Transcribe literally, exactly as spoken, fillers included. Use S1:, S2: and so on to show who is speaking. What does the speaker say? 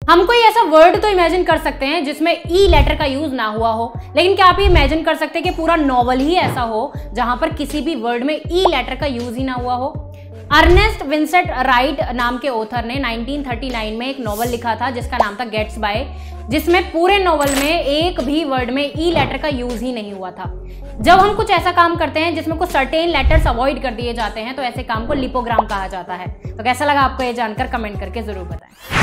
S1: हम कोई ऐसा वर्ड तो इमेजिन कर सकते हैं जिसमें ई लेटर का यूज ना हुआ हो, लेकिन क्या आप ये इमेजिन कर सकते हैं कि पूरा नॉवल ही ऐसा हो जहां पर किसी भी वर्ड में ई लेटर का यूज ही ना हुआ हो। अर्नेस्ट विंसेंट राइट नाम के ऑथर ने नाइनटीन थर्टी नाइन में एक नॉवल लिखा था जिसका नाम था गेट्स बाय, जिसमें पूरे नॉवल में एक भी वर्ड में ई लेटर का यूज ही नहीं हुआ था। जब हम कुछ ऐसा काम करते हैं जिसमें कुछ सर्टेन लेटर्स अवॉइड कर दिए जाते हैं तो ऐसे काम को लिपोग्राम कहा जाता है। तो कैसा लगा आपको ये जानकर कमेंट करके जरूर बताएं।